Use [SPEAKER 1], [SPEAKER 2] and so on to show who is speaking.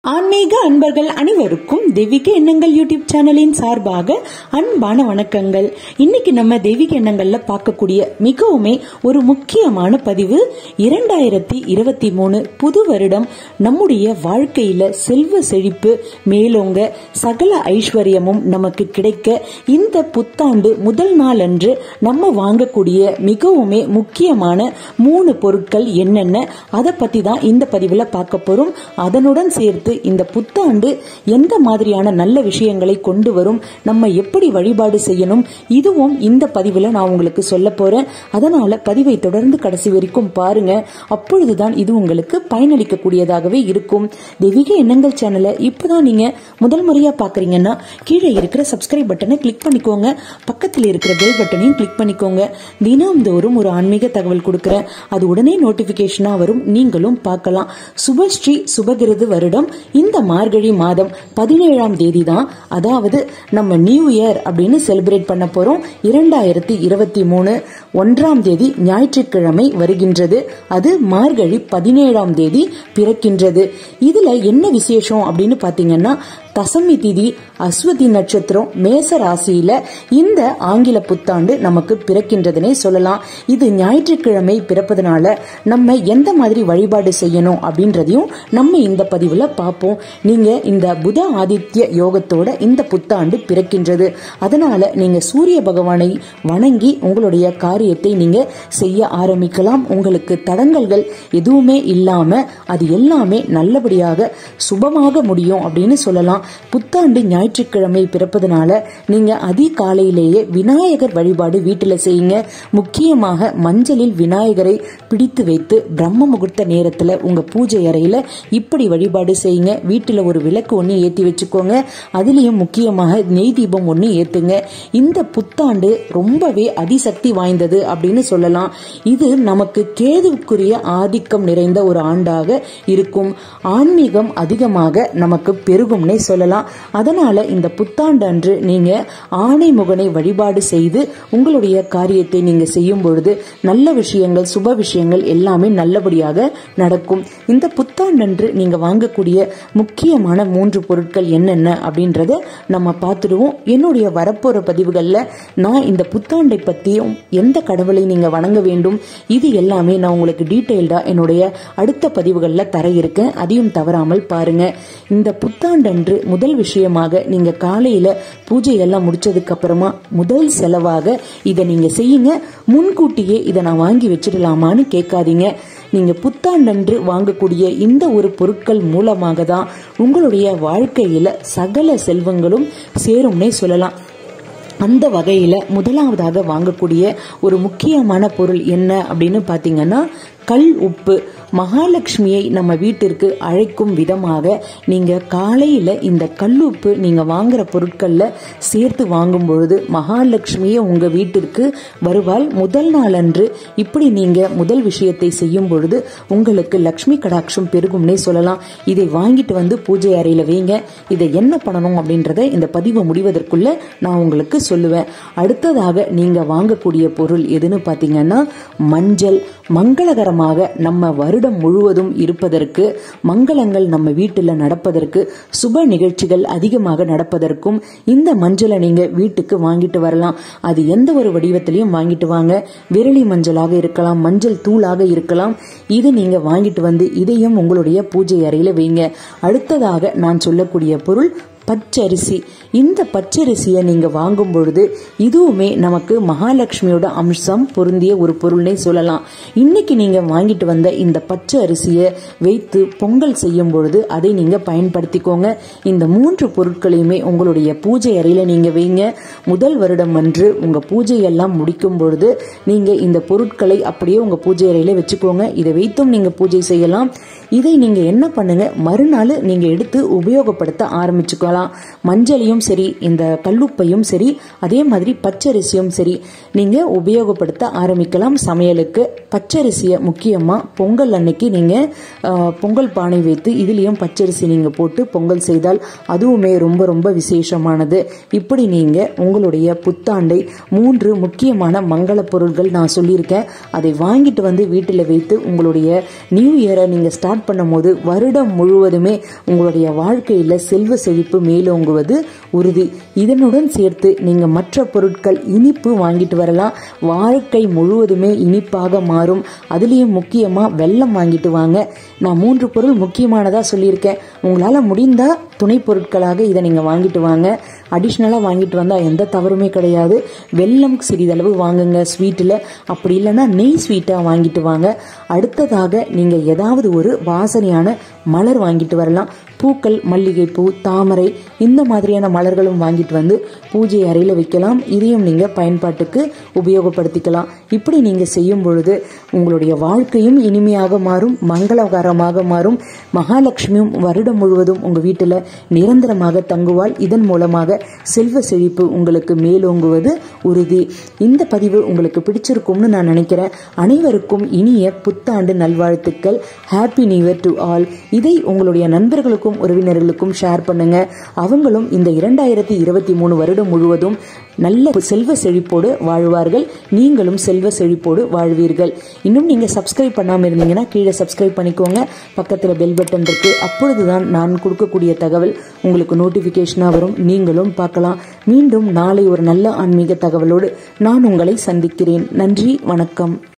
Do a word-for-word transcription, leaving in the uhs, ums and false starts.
[SPEAKER 1] ஆன்மீக அன்பர்கள் அனைவருக்கும் தெய்வீக எண்ணங்கள் யூடியூப் சேனலின் சார்பாக அன்பான வணக்கங்கள். இன்னைக்கு நம்ம தெய்வீக எண்ணங்கள்ல பார்க்கக்கூடிய மிகவுமே ஒரு முக்கியமான பதிவு, இரண்டாயிரத்தி இருபத்தி மூணு புது வருடம் நம்முடைய வாழ்க்கையில செல்வ செழிப்பு மேலோங்க, சகல ஐஸ்வர்யமும் நமக்கு கிடைக்க இந்த புத்தாண்டு முதல் நாள் அன்று நம்ம வாங்கக்கூடிய மிகவுமே முக்கியமான மூணு பொருட்கள் என்னென்ன, அதை பத்தி தான் இந்த பதிவுல பார்க்க போறோம். அதனுடன் சேர்த்து இந்த புத்தாண்டு எந்த மாதிரியான நல்ல விஷயங்களை கொண்டு வரும், நம்ம எப்படி வழிபாடு செய்யணும், இதுவும் இந்த பதிவுல நான் உங்களுக்கு சொல்ல போறேன். அதனால பதிவை தொடர்ந்து கடைசி வரைக்கும் பாருங்க. அப்பொழுதுதான் இது உங்களுக்கு பயனளிக்க கூடியதாகவே இருக்கும். தெய்வீக எண்ணங்கள் சேனலை இப்பதான் நீங்க முதல் முறையா பாக்குறீங்கன்னா கீழே இருக்கிற சப்ஸ்கிரைப் பட்டனை கிளிக் பண்ணிக்கோங்க, பக்கத்தில் இருக்கிற பெல் பட்டனையும் கிளிக் பண்ணிக்கோங்க. தினம்தோறும் ஒரு ஆன்மீக தகவல் கொடுக்கிறேன், அது உடனே நோட்டிபிகேஷனா வரும், நீங்களும் பார்க்கலாம். சுபஸ்ரீ சுபகிருது வருடம் இந்த மார்கழி மாதம் பதினேழாம் தேதி தான், அதாவது நம்ம நியூ இயர் அப்படின்னு செலிப்ரேட் பண்ண போறோம். இரண்டாயிரத்தி இருபத்தி மூணு ஒன்றாம் தேதி ஞாயிற்றுக்கிழமை வருகின்றது. அது மார்கழி பதினேழாம் தேதி பிறக்கின்றது. இதுல என்ன விசேஷம் அப்படின்னு பாத்தீங்கன்னா, தசமி திதி, அஸ்வதி நட்சத்திரம், மேச ராசியில இந்த ஆங்கில புத்தாண்டு நமக்கு பிறக்கின்றதுனே சொல்லலாம். இது ஞாயிற்றுக்கிழமை பிறப்பதனால நம்ம எந்த மாதிரி வழிபாடு செய்யணும் அப்படின்றதையும் நம்ம இந்த பதிவுல பார்ப்போம். நீங்க இந்த புத ஆதித்ய யோகத்தோட இந்த புத்தாண்டு பிறக்கின்றது. அதனால நீங்க சூரிய பகவானை வணங்கி உங்களுடைய காரியத்தை நீங்க செய்ய ஆரம்பிக்கலாம். உங்களுக்கு தடங்கல்கள் எதுவுமே இல்லாம அது எல்லாமே நல்லபடியாக சுபமாக முடியும் அப்படின்னு சொல்லலாம். புத்தாண்டு ஞாயிற்றுக்கிழமை பிறப்பதனால நீங்க அதிகாலையிலேயே விநாயகர் வழிபாடு வீட்டுல செய்யுங்க. முக்கியமாக மஞ்சளில் விநாயகரை பிடித்து வைத்து பிரம்ம முகூர்த்த நேரத்துல உங்க பூஜை அறையில இப்படி வழிபாடு செய்யுங்க. வீட்டுல ஒரு விளக்கு ஒண்ணு ஏத்தி வச்சுக்கோங்க. அதுலயும் முக்கியமாக நெய் தீபம் ஒண்ணு ஏத்துங்க. இந்த புத்தாண்டு ரொம்பவே அதிசக்தி வாய்ந்தது அப்படின்னு சொல்லலாம். இது நமக்கு கேதுவுக்குரிய ஆதிக்கம் நிறைந்த ஒரு ஆண்டாக இருக்கும். ஆன்மீகம் அதிகமாக நமக்கு பெருகும்னே சொல்லலாம். அதனால இந்த புத்தாண்டு அன்று நீங்க ஆணை முகனை வழிபாடு செய்து உங்களுடைய காரியத்தை நீங்க செய்யும் பொழுது நல்ல விஷயங்கள், சுப விஷயங்கள் எல்லாமே நல்லபடியாக நடக்கும். இந்த புத்தாண்டு அன்று நீங்க வாங்கக்கூடிய முக்கியமான மூன்று பொருட்கள் என்னென்ன அப்படின்றத நம்ம பார்த்துடுவோம். என்னுடைய வரப்போற பதிவுகள்ல நான் இந்த புத்தாண்டை பத்தியும் எந்த கடவுளை நீங்க வணங்க வேண்டும் இது எல்லாமே நான் உங்களுக்கு டீட்டெயில்டா என்னுடைய அடுத்த பதிவுகள்ல தர இருக்கேன். அதையும் தவறாமல் பாருங்க. இந்த புத்தாண்டு அன்று முதல் விஷயமாக நீங்க காலையில பூஜை எல்லாம் முடிச்சதுக்கு அப்புறமா முதல் செலவாக இதை நீங்க செய்யுங்க. முன்கூட்டியே இதை நான் வாங்கி வச்சிடலாமான்னு கேட்காதீங்க. நீங்க புத்தாண்டன்று வாங்கக்கூடிய இந்த ஒரு பொருட்கள் மூலமாக தான் உங்களுடைய வாழ்க்கையில சகல செல்வங்களும் சேரும்னே சொல்லலாம். அந்த வகையில முதலாவதாக வாங்கக்கூடிய ஒரு முக்கியமான பொருள் என்ன அப்படின்னு பாத்தீங்கன்னா, கல் உப்பு. மகாலட்சுமியை நம்ம வீட்டிற்கு அழைக்கும் விதமாக நீங்க காலையில இந்த கல்லுப்பு நீங்க வாங்குற பொருட்கள்ல சேர்த்து வாங்கும் பொழுது மகாலட்சுமியை உங்க வீட்டிற்கு வருவாள். முதல் நாள் அன்று இப்படி நீங்க முதல் விஷயத்தை செய்யும் பொழுது உங்களுக்கு லட்சுமி கடாட்சம் பெருகும்னே சொல்லலாம். இதை வாங்கிட்டு வந்து பூஜை அறையில வைங்க. இதை என்ன பண்ணணும் அப்படின்றத இந்த பதிவு முடிவதற்குள்ள நான் உங்களுக்கு சொல்லுவேன். அடுத்ததாக நீங்க வாங்கக்கூடிய பொருள் எதுன்னு பாத்தீங்கன்னா, மஞ்சள். மங்களகரமாக நம்ம வருடம் முழுவதும் இருப்பதற்கு, மங்களங்கள் நம்ம வீட்டுல நடப்பதற்கு, சுப நிகழ்ச்சிகள் அதிகமாக நடப்பதற்கும் இந்த மஞ்சளை நீங்க வீட்டுக்கு வாங்கிட்டு வரலாம். அது எந்த ஒரு வடிவத்திலையும் வாங்கிட்டு வாங்க. விரலி மஞ்சளாக இருக்கலாம், மஞ்சள் தூளாக இருக்கலாம். இது நீங்க வாங்கிட்டு வந்து இதையும் உங்களுடைய பூஜை அறையில வைங்க. அடுத்ததாக நான் சொல்லக்கூடிய பொருள் பச்சரிசி. இந்த பச்சரிசியை நீங்க வாங்கும் பொழுது இதுவுமே நமக்கு மகாலட்சுமியோட அம்சம் பொருந்திய ஒரு பொருள்னே சொல்லலாம். இன்னைக்கு நீங்க வாங்கிட்டு வந்த இந்த பச்சை அரிசியை வைத்து பொங்கல் செய்யும் பொழுது அதை நீங்க பயன்படுத்திக்கோங்க. இந்த மூன்று பொருட்களையுமே உங்களுடைய பூஜை அறையில நீங்க வைங்க. முதல் வருடம் அன்று உங்க பூஜையெல்லாம் முடிக்கும் பொழுது நீங்க இந்த பொருட்களை அப்படியே உங்க பூஜை அறையில வச்சுக்கோங்க. இதை வைத்தும் நீங்க பூஜை செய்யலாம். இதை நீங்க என்ன பண்ணுங்க, மறுநாள் நீங்க எடுத்து உபயோகப்படுத்த ஆரம்பிச்சுக்கலாம். மஞ்சளையும் சரி, இந்த கல்லுப்பையும் சரி, அதே மாதிரி பச்சரிசியும் சரி நீங்க உபயோகப்படுத்த ஆரம்பிக்கலாம் சமையலுக்கு. பச்சரிசியை முக்கியமா பொங்கல் அன்னைக்கு நீங்க பொங்கல் பானை வைத்து இதுலயும் பச்சரிசி நீங்க போட்டு பொங்கல் செய்தால் அதுவுமே ரொம்ப ரொம்ப விசேஷமானது. இப்படி நீங்க உங்களுடைய புத்தாண்டை மூன்று முக்கியமான மங்கள பொருட்கள் நான் சொல்லியிருக்கேன், அதை வாங்கிட்டு வந்து வீட்டில் வைத்து உங்களுடைய நியூ இயரை நீங்க ஸ்டார்ட் ஸ்டார்ட் பண்ணும் போது வருடம் முழுவதுமே உங்களுடைய வாழ்க்கையில செல்வ செழிப்பு மேலோங்குவது உறுதி. இதனுடன் சேர்த்து நீங்க மற்ற பொருட்கள் இனிப்பு வாங்கிட்டு வரலாம். வாழ்க்கை முழுவதுமே இனிப்பாக மாறும். அதுலயும் முக்கியமா வெல்லம் வாங்கிட்டு வாங்க. நான் மூன்று பொருள் முக்கியமானதா சொல்லியிருக்கேன். உங்களால முடிந்தா துணை பொருட்களாக இதை நீங்க வாங்கிட்டு வாங்க. அடிஷ்னலா வாங்கிட்டு வந்தா எந்த தவறுமே கிடையாது. வெல்லம் சிறிதளவு வாங்குங்க ஸ்வீட்டில். அப்படி இல்லைன்னா நெய் ஸ்வீட்டாக வாங்கிட்டு வாங்க. அடுத்ததாக நீங்கள் ஏதாவது ஒரு வாசனையான மலர் வாங்கிட்டு வரலாம். பூக்கள், மல்லிகைப்பூ, தாமரை இந்த மாதிரியான மலர்களும் வாங்கிட்டு வந்து பூஜை அறையில் வைக்கலாம். இதையும் நீங்கள் பயன்பாட்டுக்கு உபயோகப்படுத்திக்கலாம். இப்படி நீங்கள் செய்யும் பொழுது உங்களுடைய வாழ்க்கையும் இனிமையாக மாறும், மங்களகரமாக மாறும். மகாலட்சுமியும் வருடம் முழுவதும் உங்கள் வீட்டில் நிரந்தரமாக தங்குவாள். இதன் மூலமாக செல்வ செழிப்பு உங்களுக்கு மேலோங்குவது உறுதி. இந்த பதிவு உங்களுக்கு பிடிச்சிருக்கும்னு நான் நினைக்கிறேன். அனைவருக்கும் இனிய புத்தாண்டு நல்வாழ்த்துக்கள். Happy new year to all. இதை உங்களுடைய நண்பர்களுக்கும் உறவினர்களுக்கும் ஷேர் பண்ணுங்க. அவங்களும் இந்த இரண்டாயிரத்தி இருபத்தி மூணு வருடம் முழுவதும் நல்ல செல்வ செழிப்போடு வாழ்வார்கள். நீங்களும் செல்வ செழிப்போடு வாழ்வீர்கள். இன்னும் நீங்க சப்ஸ்கிரைப் பண்ணாம இருந்தீங்கன்னா கீழே சப்ஸ்கிரைப் பண்ணிக்கோங்க. பக்கத்துல பெல் பட்டன் இருக்கு. அப்பொழுதுதான் நான் கொடுக்கக்கூடிய தகவல் உங்களுக்கு நோட்டிபிகேஷனா வரும். நீங்களும் பார்க்கலாம். மீண்டும் நாளை ஒரு நல்ல ஆன்மீக தகவலோடு நான் உங்களை சந்திக்கிறேன். நன்றி, வணக்கம்.